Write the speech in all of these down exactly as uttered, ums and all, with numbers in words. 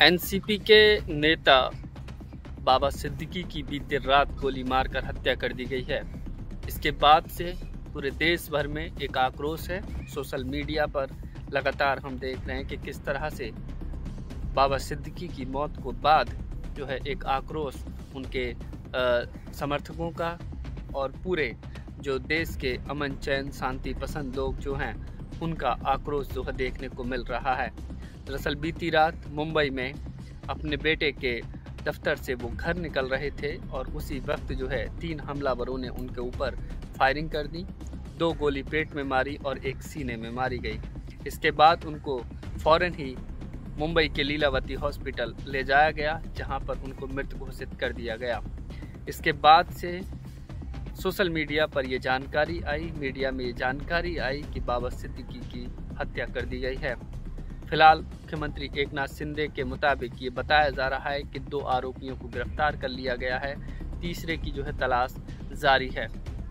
NCP के नेता बाबा सिद्दीकी की बीती रात गोली मारकर हत्या कर दी गई है। इसके बाद से पूरे देश भर में एक आक्रोश है। सोशल मीडिया पर लगातार हम देख रहे हैं कि किस तरह से बाबा सिद्दीकी की मौत को बाद जो है एक आक्रोश उनके आ, समर्थकों का और पूरे जो देश के अमन चैन शांति पसंद लोग जो हैं उनका आक्रोश जो है देखने को मिल रहा है। दरअसल बीती रात मुंबई में अपने बेटे के दफ्तर से वो घर निकल रहे थे और उसी वक्त जो है तीन हमलावरों ने उनके ऊपर फायरिंग कर दी। दो गोली पेट में मारी और एक सीने में मारी गई। इसके बाद उनको फौरन ही मुंबई के लीलावती हॉस्पिटल ले जाया गया, जहां पर उनको मृत घोषित कर दिया गया। इसके बाद से सोशल मीडिया पर ये जानकारी आई, मीडिया में ये जानकारी आई कि बाबा सिद्दीकी की हत्या कर दी गई है। फिलहाल मुख्यमंत्री एकनाथ शिंदे के मुताबिक ये बताया जा रहा है कि दो आरोपियों को गिरफ्तार कर लिया गया है, तीसरे की जो है तलाश जारी है।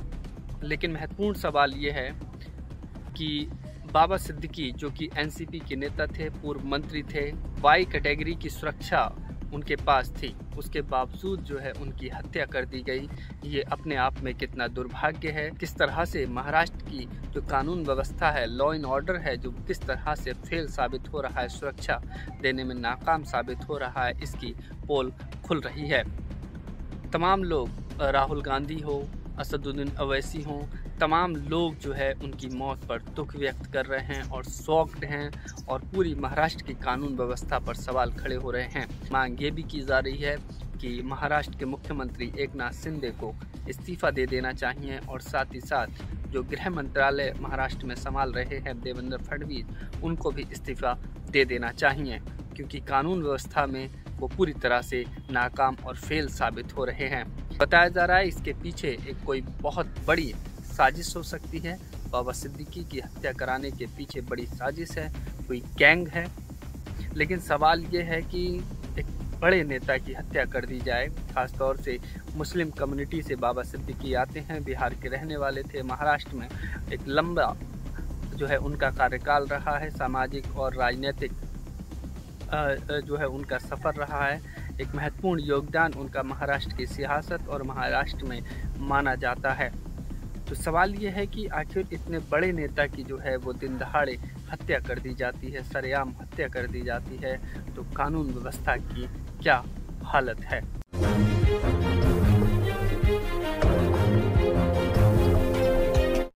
लेकिन महत्वपूर्ण सवाल ये है कि बाबा सिद्दीकी जो कि एनसीपी के नेता थे, पूर्व मंत्री थे, वाई कैटेगरी की सुरक्षा उनके पास थी, उसके बावजूद जो है उनकी हत्या कर दी गई। ये अपने आप में कितना दुर्भाग्य है। किस तरह से महाराष्ट्र की जो कानून व्यवस्था है, लॉ एंड ऑर्डर है, जो किस तरह से फेल साबित हो रहा है, सुरक्षा देने में नाकाम साबित हो रहा है, इसकी पोल खुल रही है। तमाम लोग, राहुल गांधी हो, असदुद्दीन अवैसी हों, तमाम लोग जो है उनकी मौत पर दुख व्यक्त कर रहे हैं और शॉक्ड हैं और पूरी महाराष्ट्र की कानून व्यवस्था पर सवाल खड़े हो रहे हैं। मांग ये भी की जा रही है कि महाराष्ट्र के मुख्यमंत्री एकनाथ शिंदे को इस्तीफा दे देना चाहिए और साथ ही साथ जो गृह मंत्रालय महाराष्ट्र में संभाल रहे हैं देवेंद्र फडणवीस, उनको भी इस्तीफा दे देना चाहिए, क्योंकि कानून व्यवस्था में वो पूरी तरह से नाकाम और फेल साबित हो रहे हैं। बताया जा रहा है इसके पीछे एक कोई बहुत बड़ी साजिश हो सकती है। बाबा सिद्दीकी की हत्या कराने के पीछे बड़ी साजिश है, कोई गैंग है। लेकिन सवाल ये है कि एक बड़े नेता की हत्या कर दी जाए, खासतौर से मुस्लिम कम्युनिटी से बाबा सिद्दीकी आते हैं, बिहार के रहने वाले थे, महाराष्ट्र में एक लंबा जो है उनका कार्यकाल रहा है, सामाजिक और राजनीतिक जो है उनका सफ़र रहा है। एक महत्वपूर्ण योगदान उनका महाराष्ट्र की सियासत और महाराष्ट्र में माना जाता है। तो सवाल ये है कि आखिर इतने बड़े नेता की जो है वो दिन दहाड़े हत्या कर दी जाती है, सरेआम हत्या कर दी जाती है, तो कानून व्यवस्था की क्या हालत है।